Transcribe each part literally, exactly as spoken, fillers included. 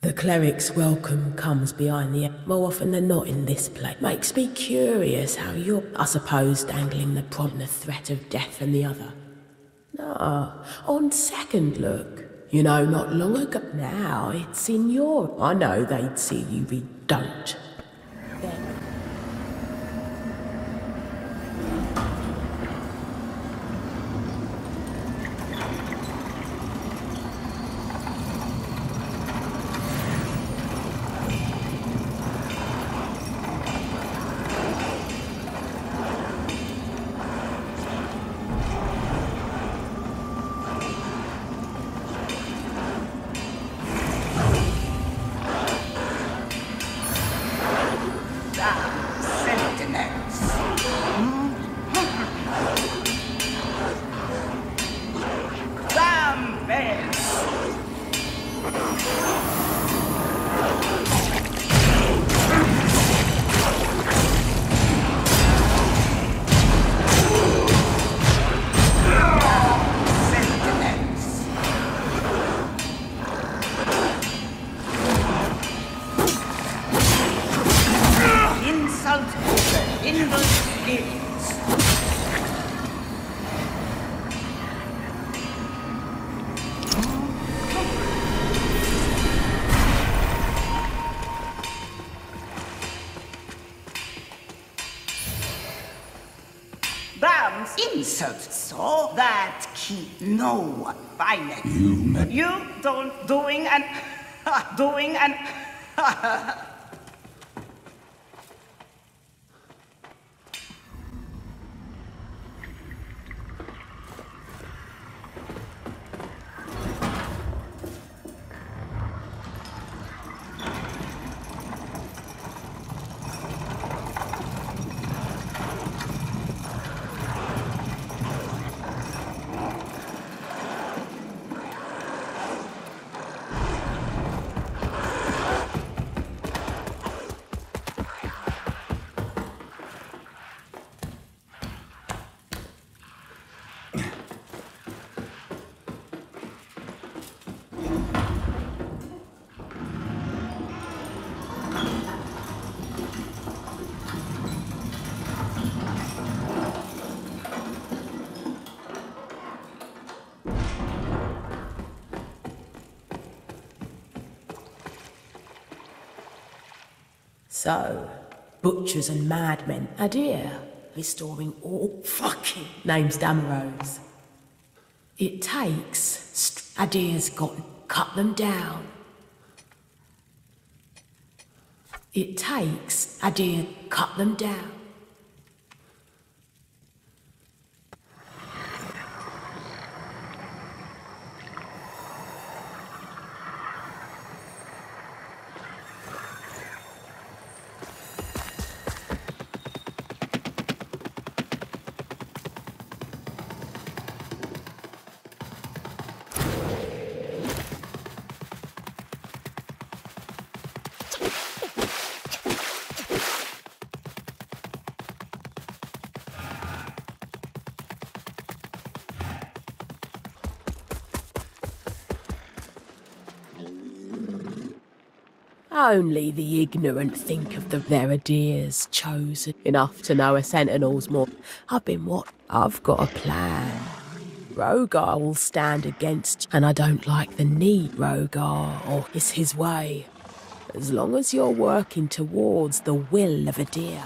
The cleric's welcome comes behind the... More often than not in this place. Makes me curious how you're, I suppose, dangling the prompt and the threat of death from the other. No, on second look, you know, not long ago now, it's in your... I know they'd see you read don't. Then... Insults so that keep no one finite. You, you don't doing and doing and So, butchers and madmen, Adir, restoring all fucking name's Damaros. It takes, st- Adir's got to cut them down. It takes, Adir, cut them down. Only the ignorant think of the Verideers chosen enough to know a Sentinel's more. I've been what? I've got a plan. Rogar will stand against, and I don't like the need Rogar, or it's his way. As long as you're working towards the will of Adir.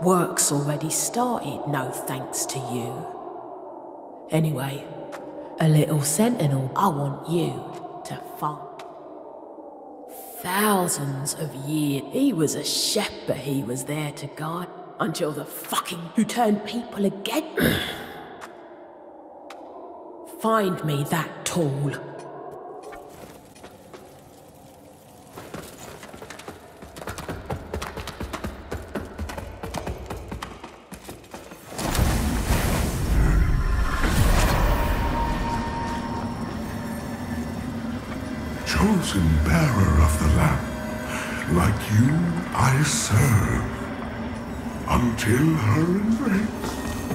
work's already started, no thanks to you. Anyway, a little sentinel I want you to find. Thousands of years he was a shepherd, he was there to guide, until the fucking who turned people again. Find me that tool. Chosen bearer of the lamp, like you I serve, until her embrace.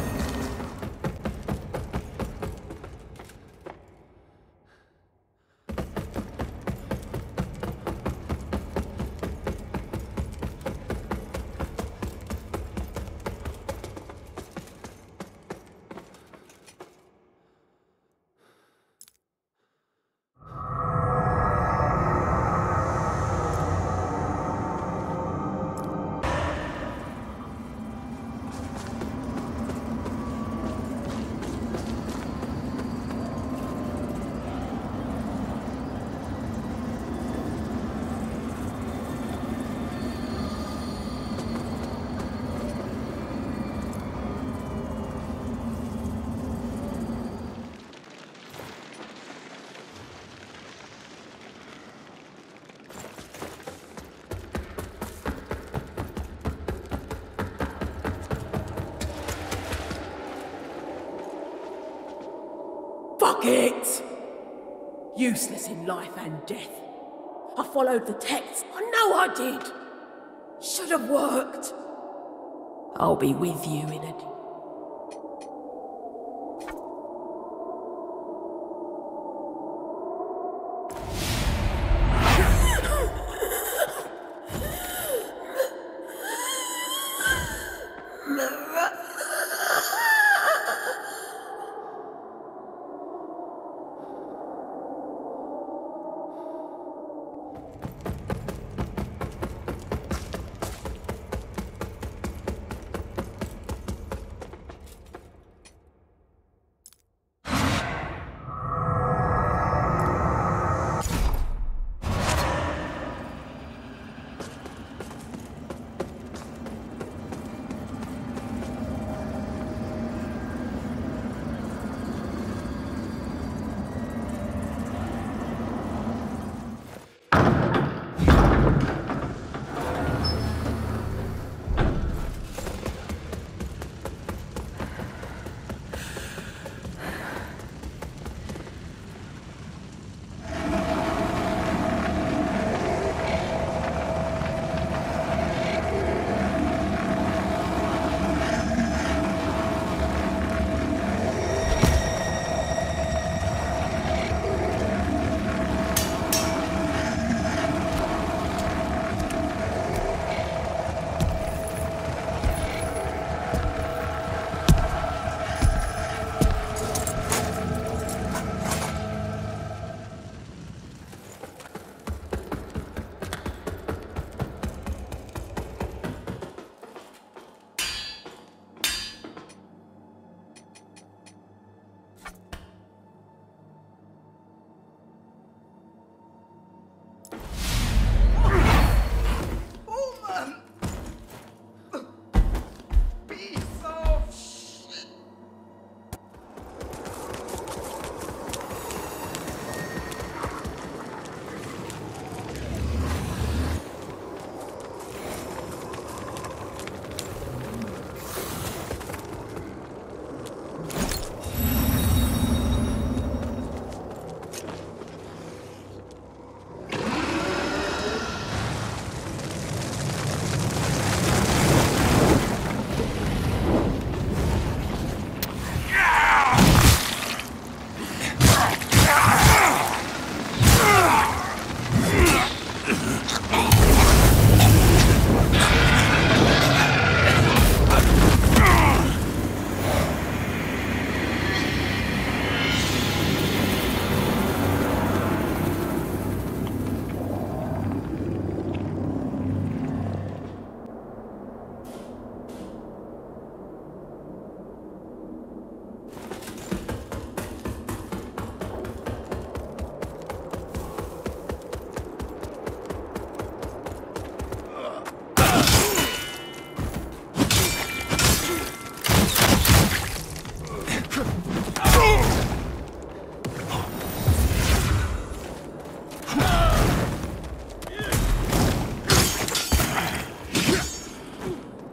Fuck it! Useless in life and death. I followed the text. I know I did. Should have worked. I'll be with you in a...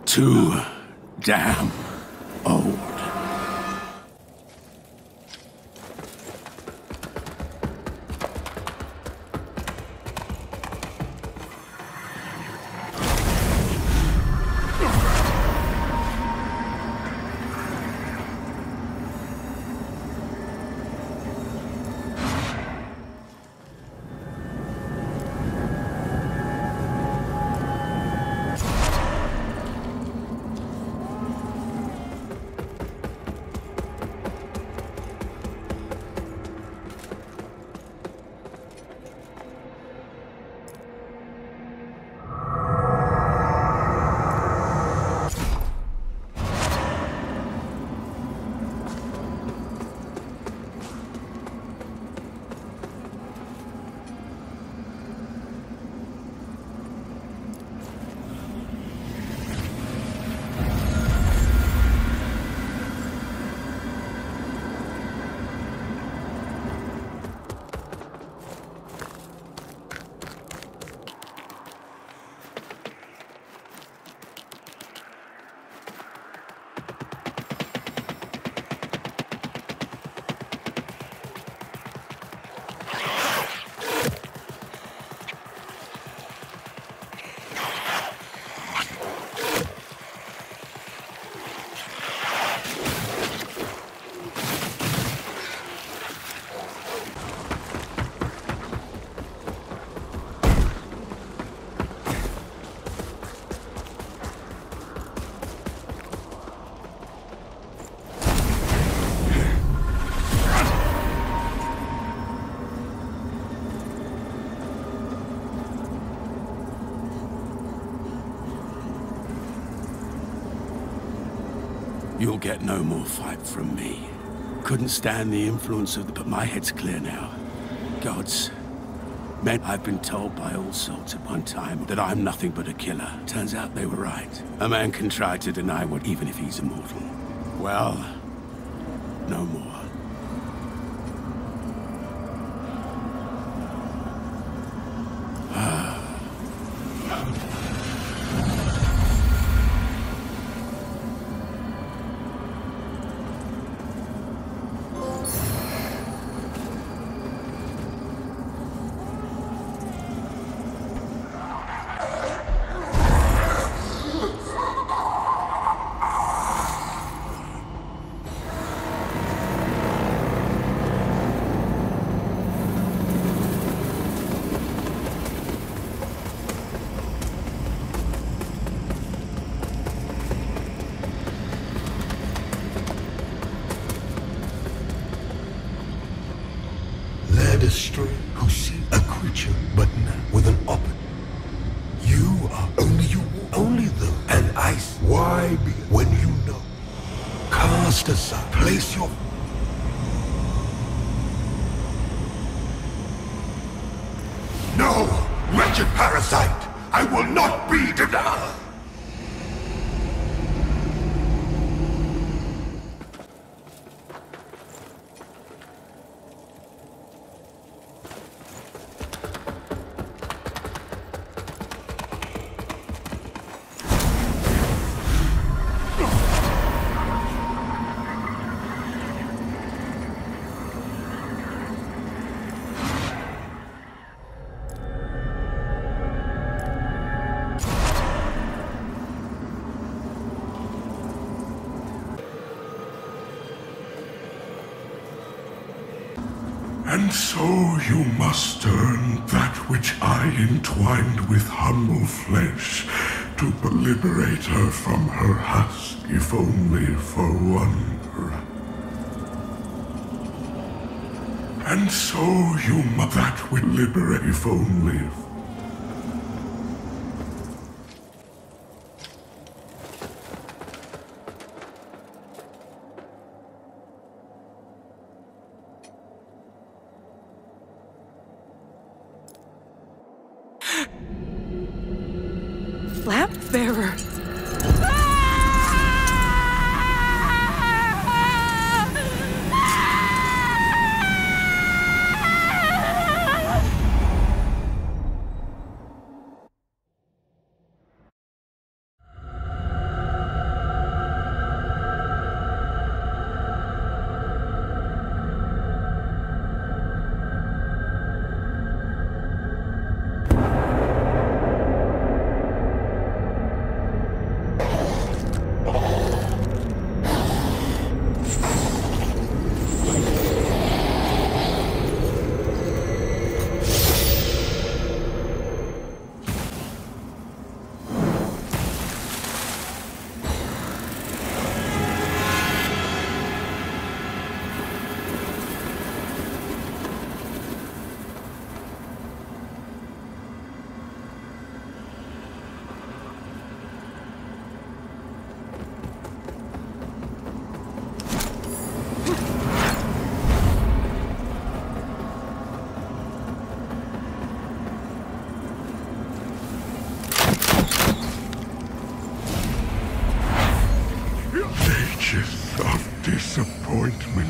too damn old. You'll get no more fight from me. Couldn't stand the influence of the... But my head's clear now. Gods. Men, I've been told by all sorts at one time that I'm nothing but a killer. Turns out they were right. A man can try to deny what, even if he's immortal. Well, no more. Destroy who see a creature, but now with an open. You are only you, only the and ice. Why be when you know? Cast aside, place your. No, wretched parasite! I will not be denied. And so you must earn that which I entwined with humble flesh to liberate her from her husk, if only for one rat. And so you must that which liberate, if only. Lampbearer!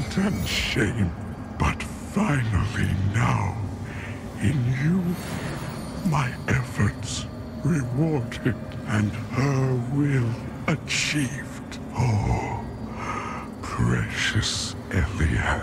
guilt and shame. But finally now, in you, my efforts rewarded and her will achieved. Oh, precious Eliane.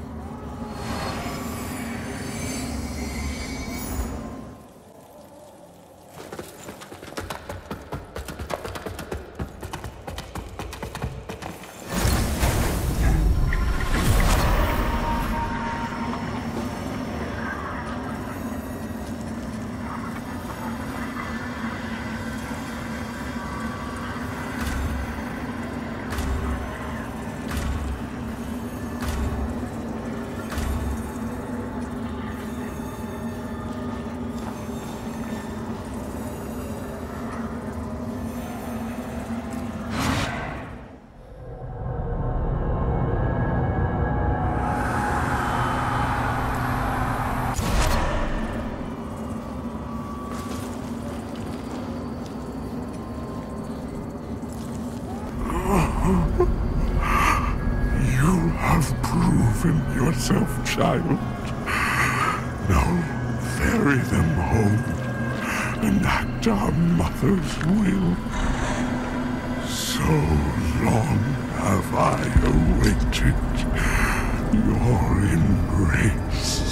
You have proven yourself, child. Now ferry them home, enact our mother's will. So long have I awaited your embrace.